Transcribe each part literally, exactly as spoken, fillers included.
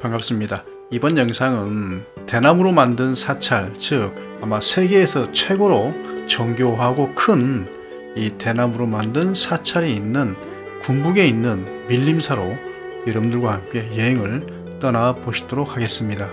반갑습니다. 이번 영상은 대나무로 만든 사찰, 즉 아마 세계에서 최고로 정교하고 큰 이 대나무로 만든 사찰이 있는 군북에 있는 밀림사로 여러분들과 함께 여행을 떠나 보시도록 하겠습니다.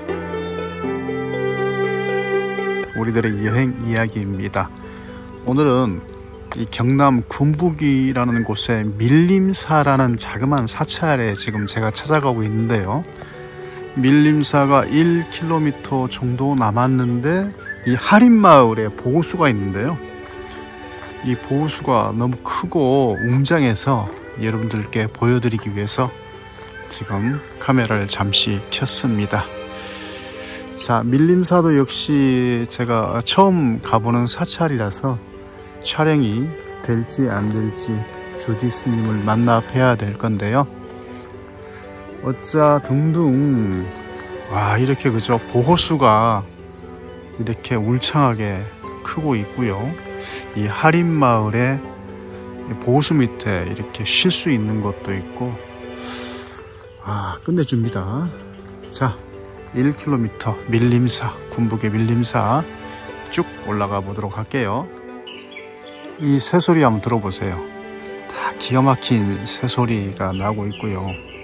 우리들의 여행 이야기입니다. 오늘은 이 경남 군북이라는 곳에 밀림사라는 자그마한 사찰에 지금 제가 찾아가고 있는데요. 밀림사가 일 킬로미터 정도 남았는데 이 하림마을에 보호수가 있는데요. 이 보호수가 너무 크고 웅장해서 여러분들께 보여드리기 위해서 지금 카메라를 잠시 켰습니다. 자, 밀림사도 역시 제가 처음 가보는 사찰이라서 촬영이 될지 안 될지 조지 스님을 만나 뵈야 될 건데요. 어짜 둥둥, 와, 이렇게 그저 보호수가 이렇게 울창하게 크고 있고요. 이 하림마을에 보호수 밑에 이렇게 쉴 수 있는 것도 있고, 아, 끝내줍니다. 자, 일 킬로미터 밀림사, 군북의 밀림사 쭉 올라가 보도록 할게요. 이 새소리 한번 들어보세요. 다 기가 막힌 새소리가 나고 있고요.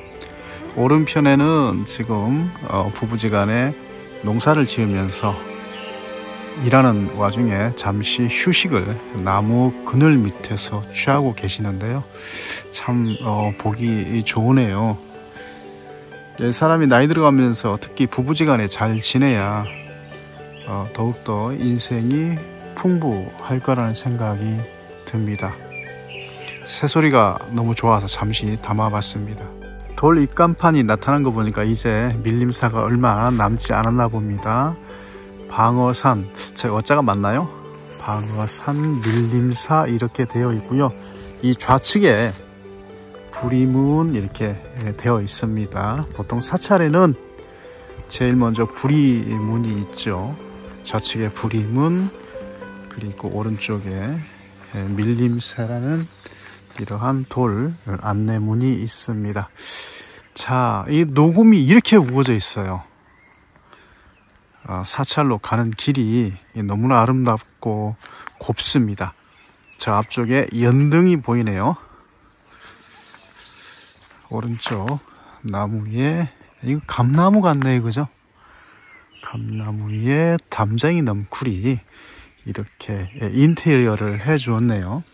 오른편에는 지금 어, 부부지간에 농사를 지으면서 일하는 와중에 잠시 휴식을 나무 그늘 밑에서 취하고 계시는데요. 참 어, 보기 좋으네요. 사람이 나이 들어가면서 특히 부부지간에 잘 지내야 어, 더욱더 인생이 풍부할 거라는 생각이 듭니다. 새소리가 너무 좋아서 잠시 담아봤습니다. 돌 입간판이 나타난 거 보니까 이제 밀림사가 얼마 남지 않았나 봅니다. 방어산, 제 어자가 맞나요? 방어산 밀림사 이렇게 되어 있고요. 이 좌측에 부리문 이렇게 되어 있습니다. 보통 사찰에는 제일 먼저 부리문이 있죠. 좌측에 부리문, 그리고 오른쪽에 밀림사라는 이러한 돌 안내문이 있습니다. 자, 이 녹음이 이렇게 우거져 있어요. 어, 사찰로 가는 길이 너무나 아름답고 곱습니다. 저 앞쪽에 연등이 보이네요. 오른쪽 나무 위에, 이거 감나무 같네, 그죠? 감나무 위에 담장이 넝쿨이 이렇게 인테리어를 해 주었네요.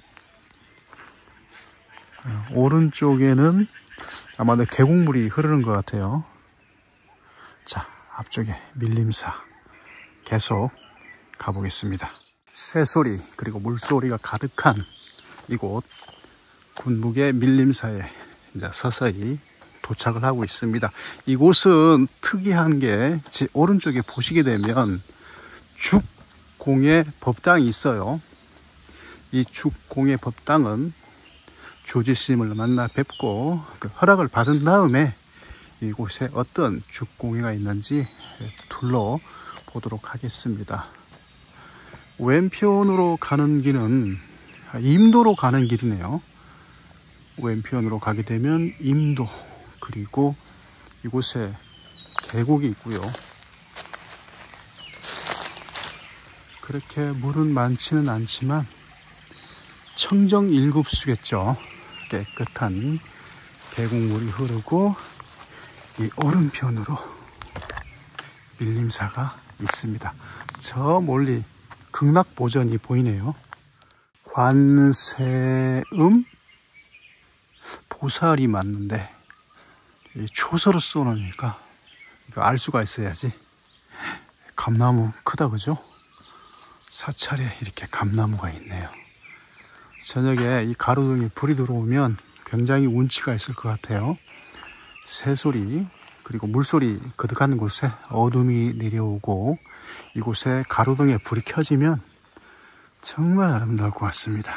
오른쪽에는 아마도 계곡물이 흐르는 것 같아요. 자, 앞쪽에 밀림사 계속 가보겠습니다. 새소리 그리고 물소리가 가득한 이곳 군북의 밀림사에 이제 서서히 도착을 하고 있습니다. 이곳은 특이한 게 오른쪽에 보시게 되면 죽공의 법당이 있어요. 이 죽공의 법당은 조지 스님을 만나 뵙고 그 허락을 받은 다음에 이곳에 어떤 죽공예가 있는지 둘러보도록 하겠습니다. 왼편으로 가는 길은 임도로 가는 길이네요. 왼편으로 가게 되면 임도, 그리고 이곳에 계곡이 있고요. 그렇게 물은 많지는 않지만 청정 일급수겠죠. 깨끗한 계곡물이 흐르고 이 오른편으로 밀림사가 있습니다. 저 멀리 극락보전이 보이네요. 관세음 보살이 맞는데 이 초서로 써놓으니까 이거 알 수가 있어야지. 감나무 크다, 그죠? 사찰에 이렇게 감나무가 있네요. 저녁에 이 가로등에 불이 들어오면 굉장히 운치가 있을 것 같아요. 새소리 그리고 물소리 그득한 곳에 어둠이 내려오고 이곳에 가로등에 불이 켜지면 정말 아름다울 것 같습니다.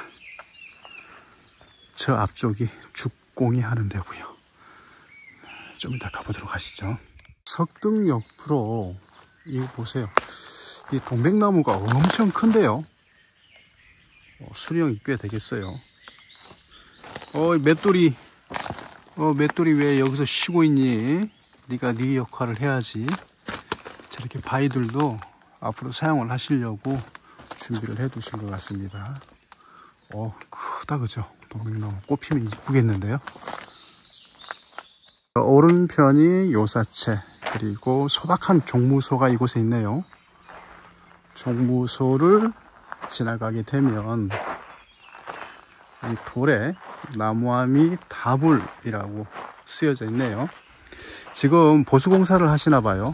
저 앞쪽이 죽공이 하는 데고요. 좀 이따 가보도록 하시죠. 석등 옆으로 이거 보세요. 이 동백나무가 엄청 큰데요. 어, 수령이 꽤 되겠어요. 어, 맷돌이 어, 맷돌이 왜 여기서 쉬고 있니? 네가 네 역할을 해야지. 저렇게 바위들도 앞으로 사용을 하시려고 준비를 해 두신 것 같습니다. 어, 크다 그죠? 동백나무 꽃피면 이쁘겠는데요. 오른편이 요사채, 그리고 소박한 종무소가 이곳에 있네요. 종무소를 지나가게 되면 이 돌에 나무아미 다불이라고 쓰여져 있네요. 지금 보수공사를 하시나 봐요.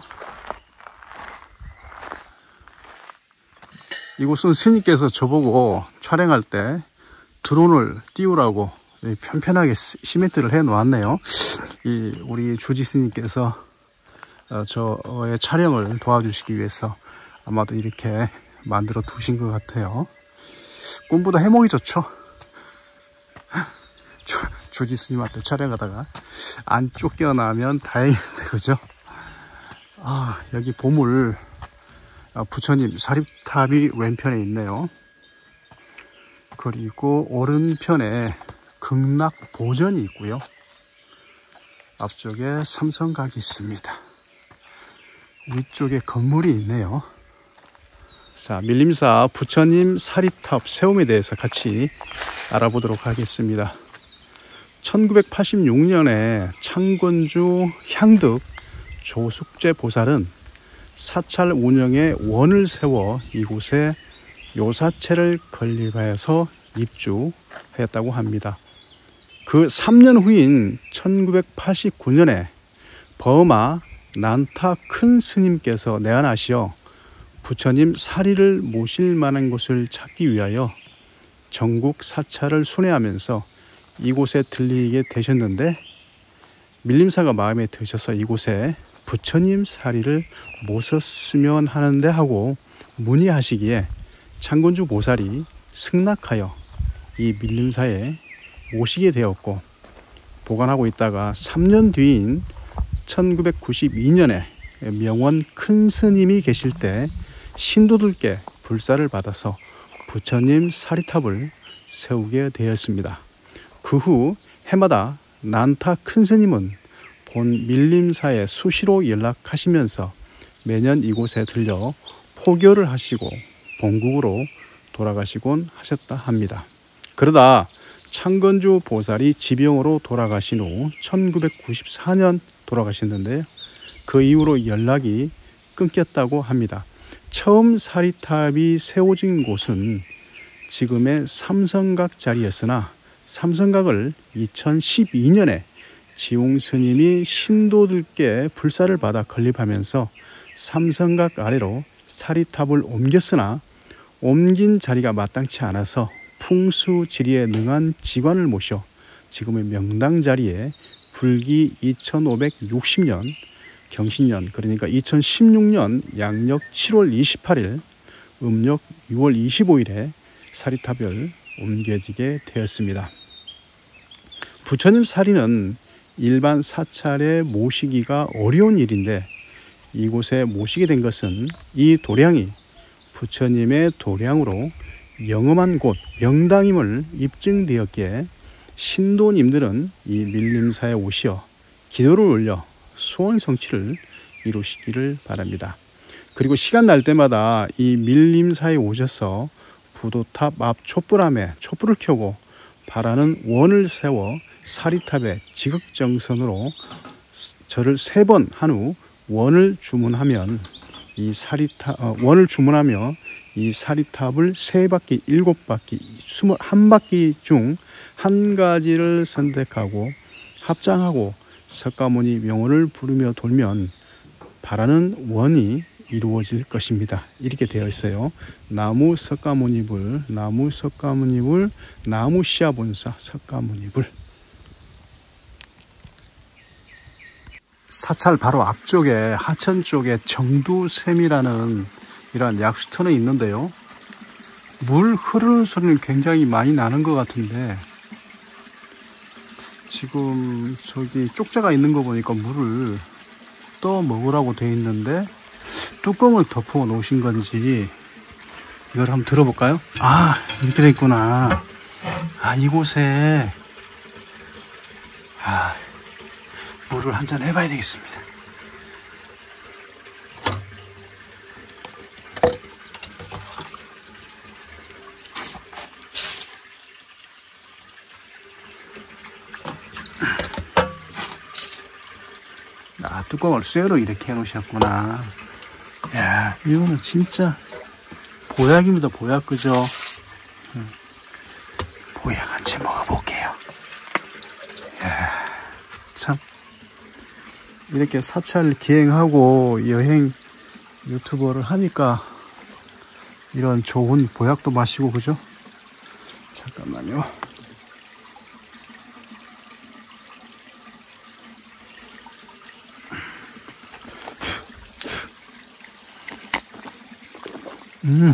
이곳은 스님께서 저보고 촬영할 때 드론을 띄우라고 편편하게 시멘트를 해 놓았네요. 이 우리 주지 스님께서 저의 촬영을 도와주시기 위해서 아마도 이렇게 만들어 두신 것 같아요. 꿈보다 해몽이 좋죠. 주지 스님한테 촬영하다가 안 쫓겨나면 다행인데 그죠? 아, 여기 보물 부처님 사립탑이 왼편에 있네요. 그리고 오른편에 극락보전이 있고요. 앞쪽에 삼성각이 있습니다. 위쪽에 건물이 있네요. 자, 밀림사 부처님 사립탑 세움에 대해서 같이 알아보도록 하겠습니다. 천구백팔십육 년에 창건주 향득 조숙제 보살은 사찰 운영에 원을 세워 이곳에 요사채를 건립하여서 입주하였다고 합니다. 그 삼 년 후인 천구백팔십구 년에 버마 난타 큰 스님께서 내한하시어 부처님 사리를 모실 만한 곳을 찾기 위하여 전국 사찰을 순회하면서 이곳에 들리게 되셨는데, 밀림사가 마음에 드셔서 이곳에 부처님 사리를 모셨으면 하는데 하고 문의하시기에 창건주 보살이 승낙하여 이 밀림사에 모시게 되었고, 보관하고 있다가 삼 년 뒤인 천구백구십이 년에 명원 큰 스님이 계실 때 신도들께 불사를 받아서 부처님 사리탑을 세우게 되었습니다. 그 후 해마다 난타 큰 스님은 본 밀림사에 수시로 연락하시면서 매년 이곳에 들려 포교를 하시고 본국으로 돌아가시곤 하셨다 합니다. 그러다 창건주 보살이 지병으로 돌아가신 후 천구백구십사 년 돌아가셨는데요. 그 이후로 연락이 끊겼다고 합니다. 처음 사리탑이 세워진 곳은 지금의 삼성각 자리였으나 삼성각을 이천십이 년에 지웅 스님이 신도들께 불사를 받아 건립하면서 삼성각 아래로 사리탑을 옮겼으나 옮긴 자리가 마땅치 않아서 풍수지리에 능한 직관을 모셔 지금의 명당 자리에 불기 이천오백육십 년 경신년, 그러니까 이천십육 년 양력 칠월 이십팔일 음력 유월 이십오일에 사리탑을 옮겨지게 되었습니다. 부처님 사리는 일반 사찰에 모시기가 어려운 일인데 이곳에 모시게 된 것은 이 도량이 부처님의 도량으로 영험한 곳 명당임을 입증되었기에 신도님들은 이 밀림사에 오시어 기도를 올려 소원 성취를 이루시기를 바랍니다. 그리고 시간 날 때마다 이 밀림사에 오셔서 부도탑 앞 촛불함에 촛불을 켜고 바라는 원을 세워 사리탑의 지극정선으로 절을 세 번 한 후 원을 주문하면 이 사리탑 어, 원을 주문하며 이 사리탑을 세 바퀴, 일곱 바퀴, 스물한 바퀴 중 한 가지를 선택하고 합장하고 석가모니 명호를 부르며 돌면 바라는 원이 이루어질 것입니다. 이렇게 되어 있어요. 나무 석가모니불, 나무 석가모니불, 나무 시아본사 석가모니불. 사찰 바로 앞쪽에 하천 쪽에 정두샘이라는 이런 약수터는 있는데요. 물 흐르는 소리는 굉장히 많이 나는 것 같은데 지금 저기 쪽자가 있는 거 보니까 물을 떠 먹으라고 돼 있는데 뚜껑을 덮어 놓으신 건지 이걸 한번 들어볼까요? 아, 이렇게 돼 있구나. 아, 이곳에 아, 물을 한잔 해봐야 되겠습니다. 아, 뚜껑을 쇠로 이렇게 해놓으셨구나. 야, 이거는 진짜 보약입니다. 보약, 그죠? 음, 보약 한 채 먹어볼게요. 야, 참 이렇게 사찰 기행하고 여행 유튜버를 하니까 이런 좋은 보약도 마시고, 그죠? 잠깐만요. 음.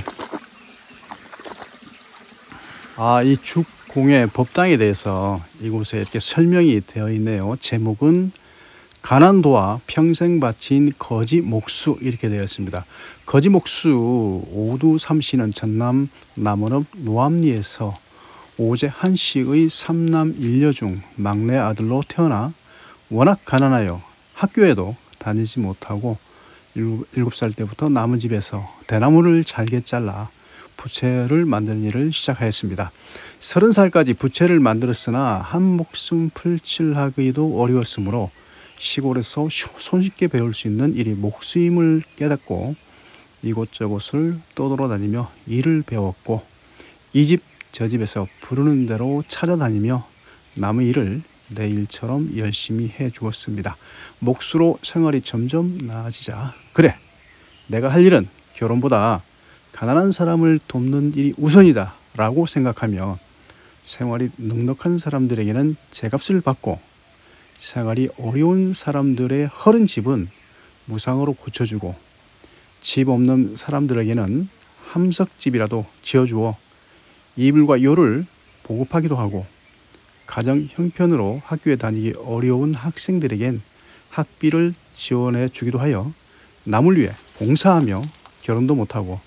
아, 이 죽공의 법당에 대해서 이곳에 이렇게 설명이 되어 있네요. 제목은 가난도와 평생 바친 거지 목수, 이렇게 되어 있습니다. 거지 목수 오두삼씨는 전남 남원읍 노암리에서 오제 한씨의 삼남 일녀 중 막내 아들로 태어나 워낙 가난하여 학교에도 다니지 못하고 일곱 살 때부터 남은 집에서 대나무를 잘게 잘라 부채를 만드는 일을 시작하였습니다. 서른 살까지 부채를 만들었으나 한 목숨 풀칠하기도 어려웠으므로 시골에서 손쉽게 배울 수 있는 일이 목수임을 깨닫고 이곳저곳을 떠돌아다니며 일을 배웠고, 이 집 저 집에서 부르는 대로 찾아다니며 남의 일을 내 일처럼 열심히 해 주었습니다. 목수로 생활이 점점 나아지자, 그래, 내가 할 일은 결혼보다 가난한 사람을 돕는 일이 우선이다 라고 생각하며 생활이 넉넉한 사람들에게는 제값을 받고 생활이 어려운 사람들의 허른 집은 무상으로 고쳐주고 집 없는 사람들에게는 함석집이라도 지어주어 이불과 요를 보급하기도 하고, 가정 형편으로 학교에 다니기 어려운 학생들에겐 학비를 지원해 주기도 하여 남을 위해 봉사하며 결혼도 못하고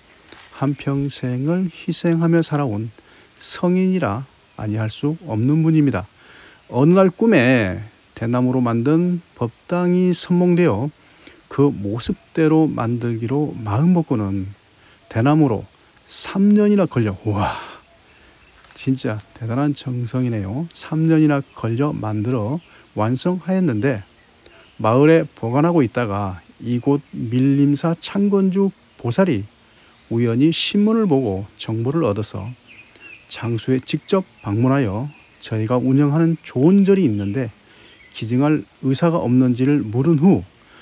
한평생을 희생하며 살아온 성인이라 아니할 수 없는 분입니다. 어느 날 꿈에 대나무로 만든 법당이 선몽되어 그 모습대로 만들기로 마음먹고는 대나무로 삼 년이나 걸려, 우와, 진짜 대단한 정성이네요. 삼 년이나 걸려 만들어 완성하였는데, 마을에 보관하고 있다가 이곳 밀림사 창건주 보살이 우연히 신문을 보고 정보를 얻어서 장소에 직접 방문하여 저희가 운영하는 좋은 절이 있는데 기증할 의사가 없는지를 물은 후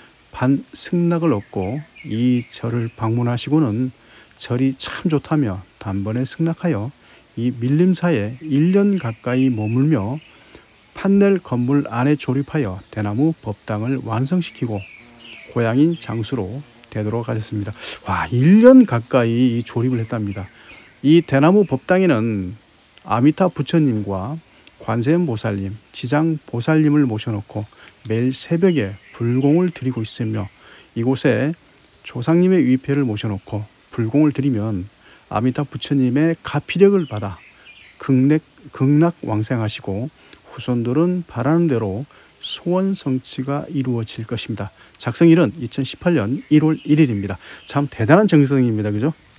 반승낙을 얻고 이 절을 방문하시고는 절이 참 좋다며 단번에 승낙하여 이 밀림사에 일 년 가까이 머물며 판넬 건물 안에 조립하여 대나무 법당을 완성시키고 고향인 장수로 되도록 하셨습니다. 와, 일 년 가까이 조립을 했답니다. 이 대나무 법당에는 아미타 부처님과 관세음 보살님, 지장 보살님을 모셔놓고 매일 새벽에 불공을 드리고 있으며, 이곳에 조상님의 위패를 모셔놓고 불공을 드리면 아미타 부처님의 가피력을 받아 극락, 극락 왕생하시고 후손들은 바라는 대로 소원 성취가 이루어질 것입니다. 작성일은 이천십팔 년 일월 일일입니다. 참 대단한 정성입니다. 그죠?